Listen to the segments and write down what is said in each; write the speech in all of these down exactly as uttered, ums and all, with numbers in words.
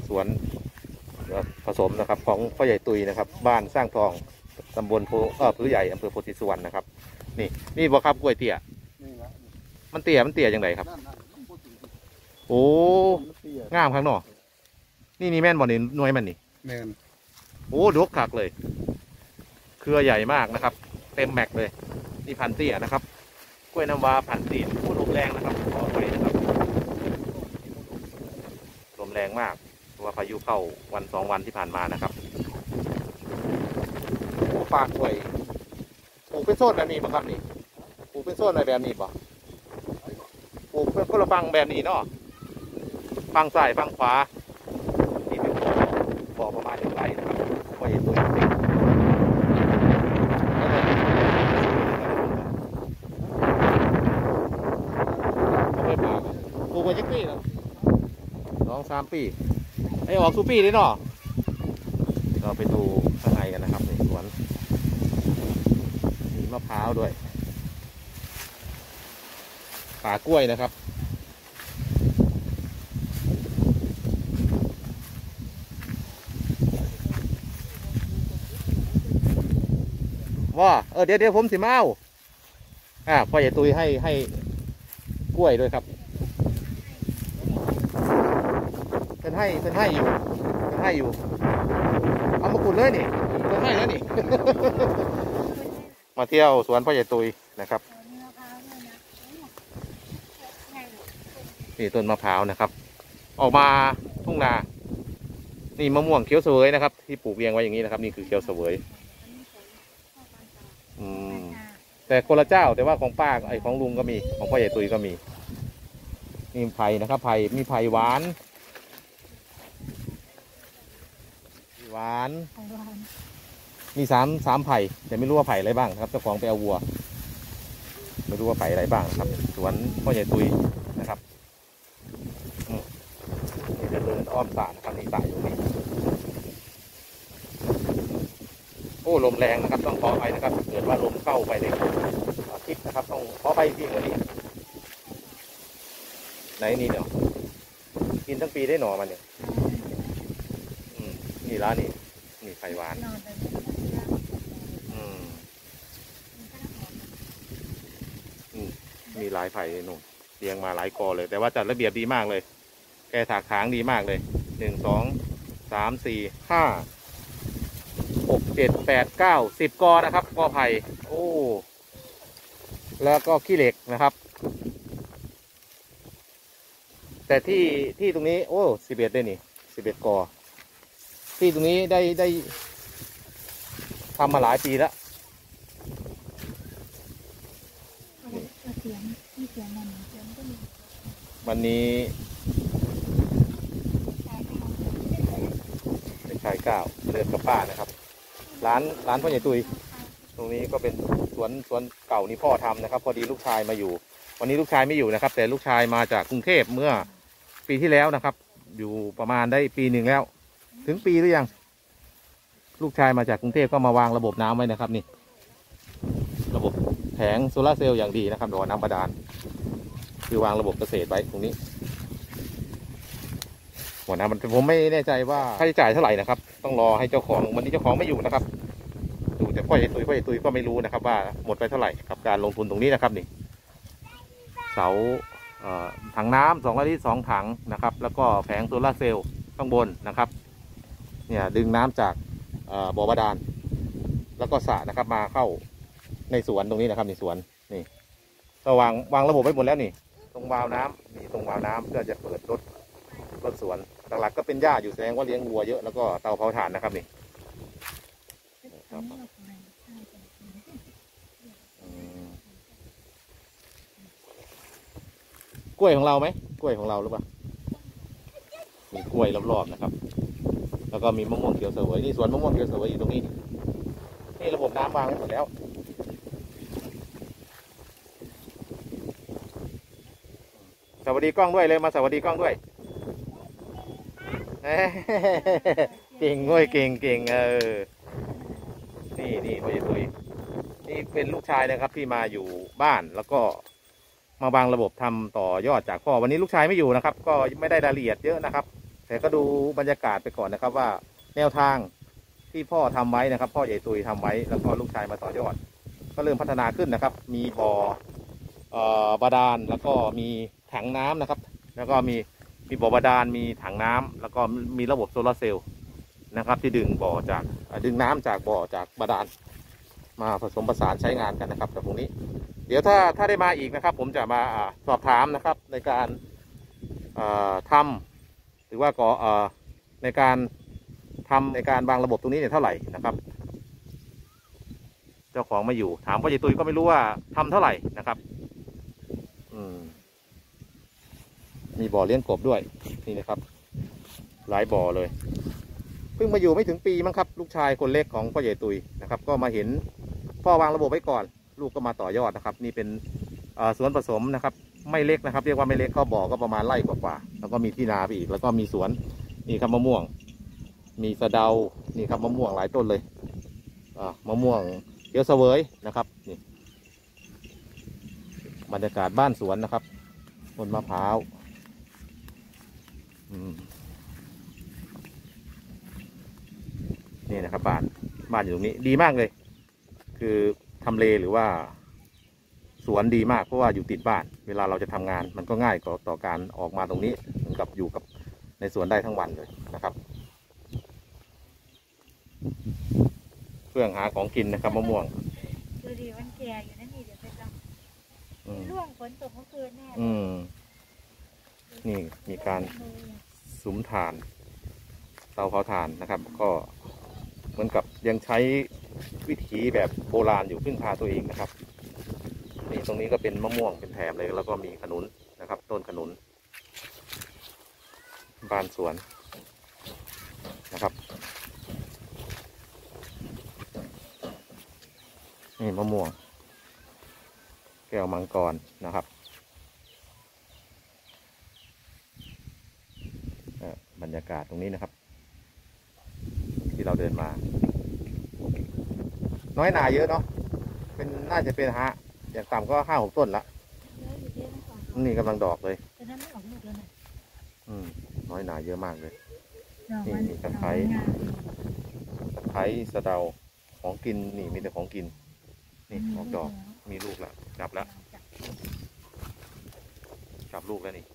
สวนผสมนะครับของพ่อใหญ่ตุยนะครับบ้านสร้างทองตำบลโพเออพื้ใหญ่อำเภอโพธิสุวรรณนะครับนี่นี่บ่ครับกล้วยเตี้ยมันเตี้ยมันเตี้ยยังไงครับโอ้งามข้างนอกนี่นี่แม่นบ่นี่หน่วยมันนี่แม่นโอ้ดกคักเลยเครือใหญ่มากนะครับเต็มแม็กเลยนี่พันเตี้ยนะครับกล้วยน้ำว้าพันเตี้ยพูดลมแรงนะครับขอไปนะครับลมแรงมากเพราะว่าพายุเข้าวันสองวันที่ผ่านมานะครับโอ้ฝากกล้วยปลูกเป็นโซนแบบนี้ป่ะครับนี่ปลูกเป็นโซนอะไรแบบนี้ป่ะปลูกเป็นคนละฟังแบบนี้เนาะฟังซ้ายฟังขวานี่เป็นบ่อประมาณหนึ่งไร่นะครับไม่เห็นตัวจริงเขาไม่ปากปลูกมาจักปีแล้วสองสามปีไอ้ออกสุปีเลยเนาะเราไปดูข้างในกันนะครับในสวนมีมะพร้าวด้วยป่ากล้วยนะครับว่าเออเดี๋ยวเดี๋ยวผมสิมาเอาอ่าพ่อใหญ่ตุยให้ให้กล้วยด้วยครับเป็นให้เป็นให้อยู่เป็นให้อยู่เอามาขุดเลยนี่เป็นให้แล้วนี่ มาเที่ยวสวนพ่อใหญ่ตุยนะครับนี่ต้นมะพร้าวนะครับออกมาทุ่งนานี่มะม่วงเขียวเสวยนะครับที่ปลูกเรียงไว้อย่างนี้นะครับนี่คือเขียวเสวยอืมแต่คนละเจ้าแต่ว่าของป้าไอของลุงก็มีของพ่อใหญ่ตุยก็มีนี่ไผ่นะครับไผ่มีไผ่หวานหวานมีสามสามไผ่แต่ไม่รู้ว่าไผ่อะไรบ้างครับเจ้าของไปเอาวัวไม่รู้ว่าไผ่อะไรบ้างครับสวนพ่อใหญ่ตุยนะครับนี่จะเดินอ้อมสระนะครับนี่สระอยู่นี่โอ้ลมแรงนะครับต้องขอไปนะครับเกิดว่าลมเข้าไปในทิศนะครับต้องขอไปที่เหนือนี่ไหนนี่เนาะกินทั้งปีได้หน่อมันเนี่ยอืมนี่ร้านนี่นี่ไผ่หวานอืมมีหลายไผ่หนุ่มเรียงมาหลายกอเลยแต่ว่าจัดระเบียบดีมากเลยแกถากถางดีมากเลยหนึ่งสองสามสี่ห้าหกเจ็ดแปดเก้าสิบกอนะครับกอไผ่โอ้แล้วก็ขี้เหล็กนะครับแต่ที่ที่ตรงนี้โอ้สิบเอ็ดได้นี่สิบเอ็ดกอที่ตรงนี้ได้ได้ทำมาหลายปีแล้ววันนี้เป็นชายเก้าเดินกับป้านะครับร้านร้านพ่อใหญ่ตุยตรงนี้ก็เป็นสวนสวนเก่านี่พ่อทำนะครับพอดีลูกชายมาอยู่วันนี้ลูกชายไม่อยู่นะครับแต่ลูกชายมาจากกรุงเทพเมื่อปีที่แล้วนะครับอยู่ประมาณได้ปีหนึ่งแล้วถึงปีหรือยังลูกชายมาจากกรุงเทพก็มาวางระบบน้ำไว้นะครับนี่ระบบแผงโซลาร์เซลล์อย่างดีนะครับหรือว่าน้ำบาดาลคือวางระบบเกษตรไว้ตรงนี้หัวน้ำมันผมไม่แน่ใจว่าค่าใช้จ่ายเท่าไหร่นะครับต้องรอให้เจ้าของวันนี้เจ้าของไม่อยู่นะครับดูแต่พ่อใหญ่ตุยพ่อใหญ่ตุยก็ไม่รู้นะครับว่าหมดไปเท่าไหร่กับการลงทุนตรงนี้นะครับนี่เสาถังน้ำสองร้อยลิตรสองถังนะครับแล้วก็แผงโซลาร์เซลล์ข้างบนนะครับเนี่ยดึงน้ำจากบ่อบาดาลแล้วก็สระนะครับมาเข้าในสวนตรงนี้นะครับในสวนนี่ก็วางวางระบบไว้หมดแล้วนี่ตรงวาล์วน้ำนี่ตรงวาล์วน้ำเพื่อจะเปิดรถรถสวนหลักๆก็เป็นหญ้าอยู่แสดงว่าเลี้ยงวัวเยอะแล้วก็เตาเผาถ่านนะครับนี่กล้วยของเราไหมกล้วยของเราหรือเปล่ามีกล้วยรอบๆนะครับแล้วก็มีมะม่วงเขียวเสวยนี่สวนมะม่วงเขียวเสวยอยู่ตรงนี้นี่ระบบน้ำวางไว้หมดแล้วสวัสดีกล้องด้วยเลยมาสวัสดีกล้องด้วยเก่งง่อยเก่งเก่งเออนี่นี่พ่อใหญ่ตุยนี่เป็นลูกชายนะครับที่มาอยู่บ้านแล้วก็มาวางระบบทำต่อยอดจากพ่อวันนี้ลูกชายไม่อยู่นะครับก็ไม่ได้รายละเอียดเยอะนะครับแต่ก็ดูบรรยากาศไปก่อนนะครับว่าแนวทางที่พ่อทำไว้นะครับ พ่อใหญ่ตุยทำไว้แล้วก็ลูกชายมาต่อยอดก็เริ่มพัฒนาขึ้นนะครับมีบ่อเอ่อบาดาลแล้วก็มีถังน้ำนะครับแล้วก็มีมีบ่อบาดาลมีถังน้ำแล้วก็มีระบบโซลาร์เซลล์นะครับที่ดึงบ่อจากดึงน้ำจากบ่อจากบาดาลมาผสมผสานใช้งานกันนะครับแต่ตรงนี้เดี๋ยวถ้าถ้าได้มาอีกนะครับผมจะมาสอบถามนะครับในการทำหรือว่าก่อในการทำในการวางระบบตรงนี้เนี่ยเท่าไหร่นะครับเจ้าของไม่อยู่ถามพ่อใหญ่ตุยก็ไม่รู้ว่าทำเท่าไหร่นะครับอืมมีบ่อเลี้ยงกบด้วยนี่นะครับหลายบ่อเลยเพิ่งมาอยู่ไม่ถึงปีมั้งครับลูกชายคนเล็กของพ่อใหญ่ตุยนะครับก็มาเห็นพ่อวางระบบไว้ก่อนลูกก็มาต่อยอดนะครับนี่เป็นสวนผสมนะครับไม่เล็กนะครับเรียกว่าไม่เล็กเข้าบ่อก็ประมาณไร่กว่าๆแล้วก็มีที่นาไปอีกแล้วก็มีสวนนี่ครับมะม่วงมีสะเดานี่ครับมะม่วงหลายต้นเลยอ่ามะม่วงเขียวเสวยนะครับนี่บรรยากาศบ้านสวนนะครับต้นมะพร้าวนี่นะครับบ้านบ้านอยู่ตรงนี้ดีมากเลยคือทำเลหรือว่าสวนดีมากเพราะว่าอยู่ติดบ้านเวลาเราจะทำงานมันก็ง่ายกว่าต่อการออกมาตรงนี้เหมือนกับอยู่กับในสวนได้ทั้งวันเลยนะครับเพื่อหาของกินนะครับมะม่วงดูดีมันแก่อยู่นั่นนี่เดี๋ยวไปจับร่วงฝนตกเมื่อคืนแน่อืมนี่มีการสุมถ่านเตาเผาถ่านนะครับก็เหมือนกับยังใช้วิถีแบบโบราณอยู่พึ่งพาตัวเองนะครับนี่ตรงนี้ก็เป็นมะม่วงเป็นแถบเลยแล้วก็มีขนุนนะครับต้นขนุนบ้านสวนนะครับนี่มะม่วงแก้วมังกรนะครับบรรยากาศตรงนี้นะครับที่เราเดินมาน้อยหนาเยอะเนาะเป็นน่าจะเป็นฮะอย่างต่ำก็ห้าหกต้นละนี่กำลังดอกเลยแต่นั้นไม่ออกลูกแล้วนะอืมน้อยหนาเยอะมากเลยนี่มีตะไคร้ตะไคร้สะเดาของกินนี่มีแต่ของกินนี่ออกดอกมีลูกแล้วจับแล้วจับลูกแล้วนี่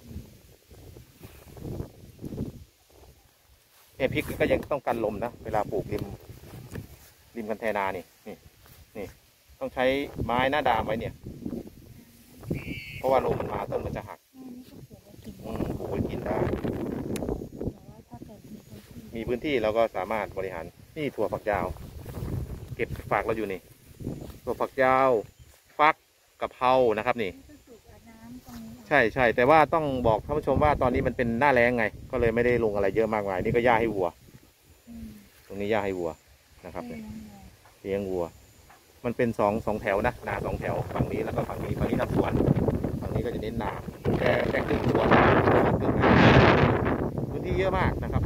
เนี่ยพริกก็ยังต้องกันลมนะเวลาปลูกริมริมกันแทนานี่นี่นี่ต้องใช้ไม้หน้าดามไว้เนี่ยเพราะว่าลมมันมาต้นมันจะหักอืมปลูกไว้กินได้มีพื้นที่เราก็สามารถบริหารนี่ถั่วฝักยาวเก็บฝากเราอยู่นี่ถั่วฝักยาวฟักกะเพรานะครับนี่ใช่ใช่แต่ว่าต้องบอกท่านผู้ชมว่าตอนนี้มันเป็นหน้าแล้งไงก็เลยไม่ได้ลงอะไรเยอะมากมายนี่ก็หญ้าให้วัวตรงนี้หญ้าให้วัวนะครับเนี่ยเลี้ยงวัวมันเป็นสองสองแถวนะนาสองแถวฝั่งนี้แล้วก็ฝั่งนี้ฝั่งนี้ทำสวนฝั่งนี้ก็จะเน้นนาแค่แค่ครึ่งสวนครึ่งนาพื้นที่เยอะมากนะครับ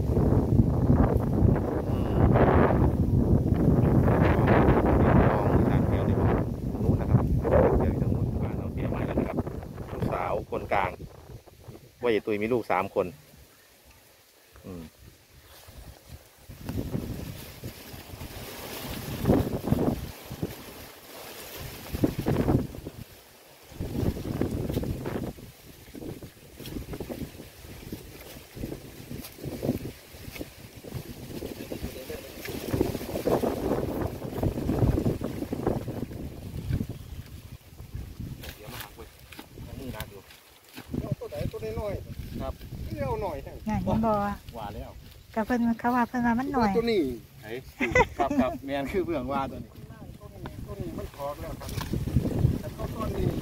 คนกลางว่าอย่าตุยมีลูกสามคนอืมครับเลี้ยวหน่อยใช่ไงยังบอกว่าแล้วกับเพิ่นเขาว่าเพิ่นว่ามันหน่อยตัวนี้ไอ้ครับครับแมนคือเพื่อนว่าตัวนี้ตัวนี้มันคอแล้วครับแต่ต้นนี้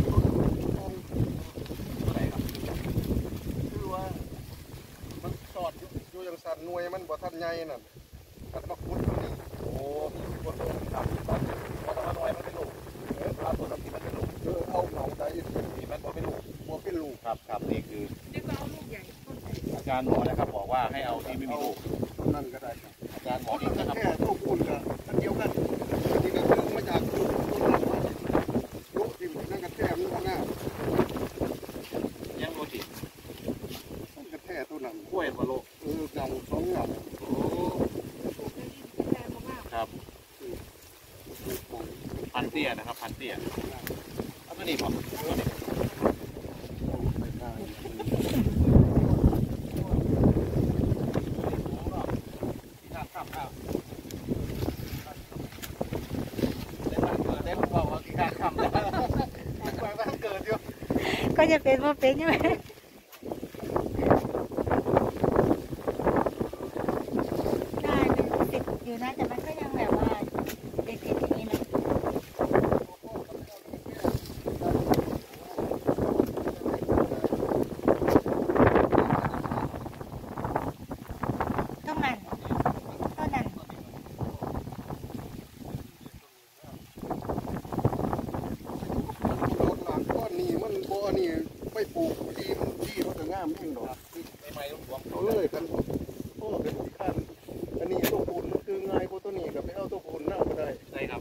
อะไรครับคือว่ามันสอดอยู่อย่างสั่นหน่วยมันบ่ทันใหญ่น่ะอันมาขุดตัวนี้โอ้ขุดตัวนี้ครับเพราะว่าหน่วยมันเป็นลูกเออเอาตัวนี้มันเป็นลูกเออเอาเหงาใจนี่มันบ่เป็นลูกบ่เป็นลูกครับครับนี่คืออาจารย์หมอนะครับบอกว่าให้เอาที่ไม่มีลูกนั่นก็ได้ครับอาจารย์หมอนี่นะครับแค่ลูกคุณกับเดียวกันนี่ก็คือมาจากลูกลูกที่นั่นกระแทกนั่นหน้ายังโลจินั่นกระแทกตัวนั้นกล้วยพันเตี้ยนะครับพันเตี้ยเอาตัวนี้บอกตัวนี้ก็จะเป็นว่าเป็นใช่ไหมได้เป็นสิบอยู่นะแต่มันก็ยังแบบว่าเด็กๆอย่างนี้นะต้องนั่นต้องนั่นนี่มันบ่อนี่ไปปลูกดีมันดีมันจะงามเองดอกไม่ไม่ต้องหวงเอาเลยกันโอ้เป็นสิคันอันนี้ตัวปูนมันคือง่ายกว่าตัวนี้กับไปเอาตัวปูนนั่งก็ได้ใช่ครับ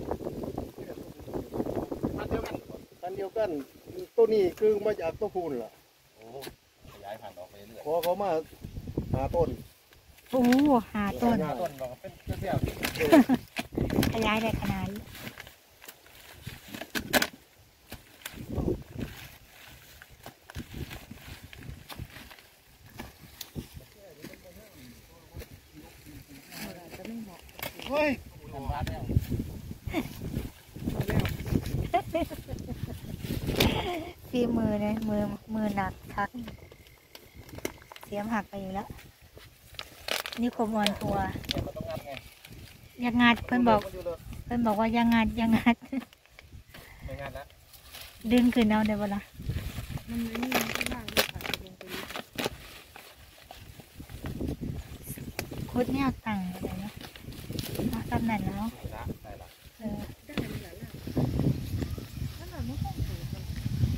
พันเดียวกันอันเดียวกันตัวนี้คือมาจากตัวปูนล่ะโอ้ขยายผ่านออกไปเรื่อยพอเขามาหาต้นโอ้หาต้นต้นบอกเป็นเสี้ยวขยายได้ขนาดนี้เฮ้ยฝีมือเลยมือมือหนักทัก เสียมหักไปอยู่แล้ว นี่คมออนทัวร์เนี่ยมันต้องงัดไงยังงัดเพื่อนบอกเพื่อนบอกว่ายังงัดยังงัดไม่งัดนะดึงขึ้นเอาเดี๋ยวเวลามันไม่มีข้างล่างด้วยค่ะลงไปลึกคุดเนี่ยตั้งอะไรเนาะมาตำแหน่งแล้วนะได้ละเออได้หลายอย่างนั่นแหละไม่ต้องถือกัน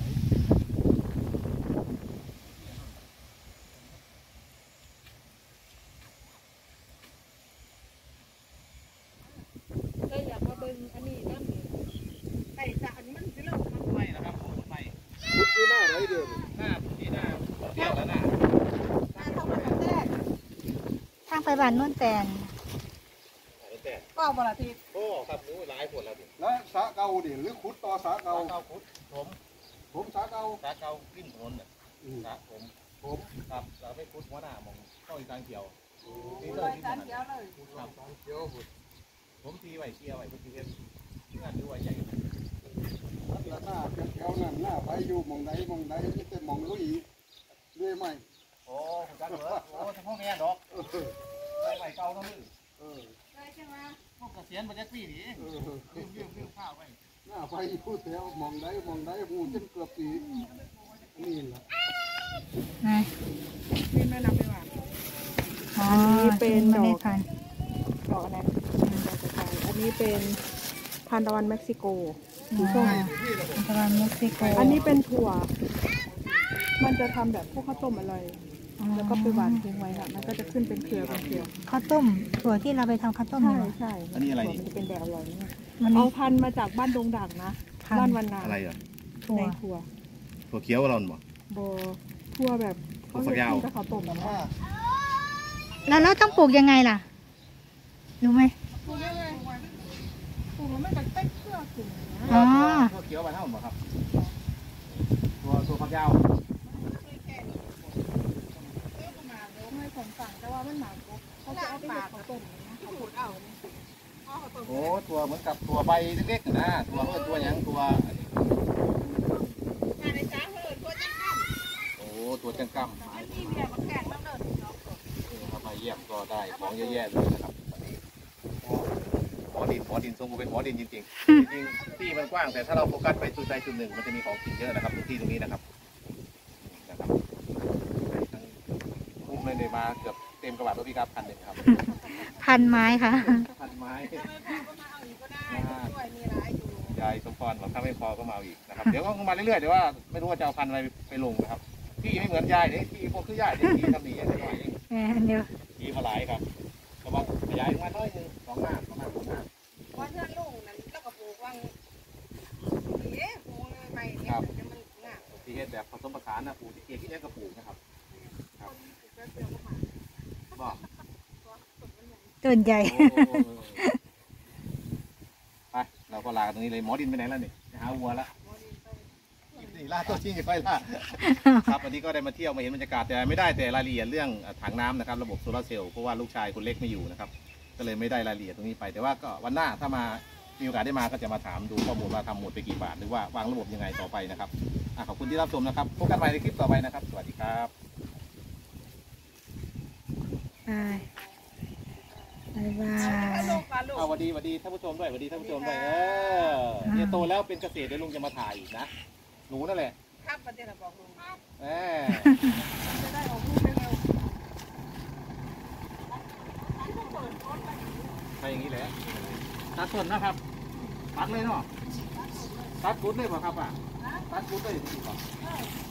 เลยอยากมาเบิ่งอันนี้นั่นนี่ไอ้สารมันสิเราทำไม่นะครับไม่พุดอยู่หน้าไรเดียวนี่หน้าที่หน้าเที่ยวแล้วนะมาเท่ากับแรกทางไปบ้านโน่นแตนแต่ก็บลาทีโอ้ครับรู้หลายผลแล้วดิแล้วสาเก่าดิหรือขุดต่อสาเกาเก่าเกาพุทธผมผมสาเก่าตาเกาขึ้นถนนเนี่ยอืมตาผมผมครับเราไม่พุทธหัวหน้ามองเข้าอีกทางเขียวที่เลเลยยที่จานนั่นเดียวเลยครับสามเขียวพุดผมทีไหวเชียร์ไหวพุทธเทพงานด้วยใหญ่แล้วหน้าแถวนั้นหน้าไปอยู่หมองใดหมองใดนี่แต่หมองลุยเรื่อยไหมโอ้คุณจันเหรอโอ้ทั้งพ่อแม่ดอกเออไหวไหวเก่าต้องมือเออเลยใช่ไหมพวกเกษียณมาจากปีนี้เออเรื่องเรื่องเรื่องข้าวไปหน้าไปอยู่แถวหมองใดหมองใดหูจนเกือบสีนี่แหละนะนี่แม่นำไปหวานอ๋ออันนี้เป็นเมล็ดดอกพันธุ์ดอกอะไรดอกกระชายอันนี้เป็นทานตะวันเม็กซิโกอ๋อตะวันเม็กซิโกอันนี้เป็นถั่ว มันจะทำแบบพวกข้าวต้มอร่อย แล้วก็ไปหวานทิ้งไว้ค่ะ มันก็จะขึ้นเป็นเครือเป็นเครือข้าวต้มถั่วที่เราไปทำข้าวต้มใช่นี่เหรอใช่อันนี้อะไรถั่วมันจะเป็นแบบอร่อยเนี่ยมันเอานี่พันธุ์มาจากบ้านดงด่างนะพันธุ์บ้านวันนาอะไรอ่ะถั่วในถั่วถั่วเขียวเราหรอโบทั่วแบบเขาเรียกถั่วฝักยาวที่จะเขาต้มนะแล้วเราต้องปลูกยังไงล่ะรู้ไหมปลูกยังไงปลูกแล้วมันจะเต้นเครื่องถึงนะอ๋อถั่วเขียวมาเท่าไหร่ครับตัวตัวฝักยาวไม่ผมสั่งแต่ว่ามันหนาปุ๊บเขาจะเอาไปเห็ดเขาต้มนะเขาปลูกเอาโอ้ตัวเหมือนกับตัวใบเล็กๆนะตัวเออตัวยังตัวโอ้ตัวจังกั้มทำไมเยี่ยมก็ได้ของเยอะแยะเลยนะครับหมอดินหมอดินทรงเป็นหมอดินจริงๆจริงๆที่มันกว้างแต่ถ้าเราโฟกัสไปจุดใดจุดหนึ่งมันจะมีของกินเยอะนะครับที่ตรงนี้นะครับนะครับอุ้มเลยมาเกือบเต็มกระบะรถพี่ครับพันหนึ่งครับพันไม้ค่ะพันไม้ยายสมพรบอกถ้าไม่พอก็มาเอาอีกนะครับ เดี๋ยวก็มาเรื่อยๆเดี๋ยวว่าไม่รู้ว่าจะเอาพันอะไรไปลงนะครับที่ไม่เหมือนยายเนี่ยที่พวกคือยายเนี่ยที่ทำดีอะไรหน่อยเองแหมเดี๋ยวที่มาหลายครับระวังขยายมาน้อยหนึงสองหน้าสองหน้าสองหน้าว่าเพื่อนลูกนั้นแล้วก็ปลูกวังเอ๊ะปลูกใหม่เนี่ยจะมันง่ายที่เฮ็ดแบบผสมผสานนะปลูกที่เกียร์ที่นี่ก็ปลูกนะครับครับบอกต้นใหญ่โอ้ไปเราก็ลากันตรงนี้เลยหมอดินไปไหนแล้วนี่ไปหาวัวละนี่ล่าตัวจริงไปล่าครับวันนี้ก็ได้มาเที่ยวมาเห็นบรรยากาศแต่ไม่ได้แต่รายละเอียดเรื่องถังน้ำนะครับระบบโซลาร์เซลล์เพราะว่าลูกชายคนเล็กไม่อยู่นะครับก็เลยไม่ได้รายละเอียดตรงนี้ไปแต่ว่าก็วันหน้าถ้ามามีโอกาสได้มาก็จะมาถามดูข้อมูลว่าทำหมดไปกี่บาทหรือว่าวางระบบยังไงต่อไปนะครับอ่ะขอบคุณที่รับชมนะครับพบกันใหม่ในคลิปต่อไปนะครับสวัสดีครับบายบายบายเอาสวัสดีสวัสดีท่านผู้ชมด้วยสวัสดีท่านผู้ชมด้วยเออเนี่ยโตแล้วเป็นเกษตรเดี๋ยวลุงจะมาถ่ายอีกนะหนูนั่นแหละครับประเดี๋ยวบอกลุงแหมจะได้ออกลูกเร็วๆไปอย่างนี้แหละตัดต้นนะครับตัดเลยเนาะตัดกุดเลยเปล่ะครับอ่ะตัดกุดเลยดีกว่า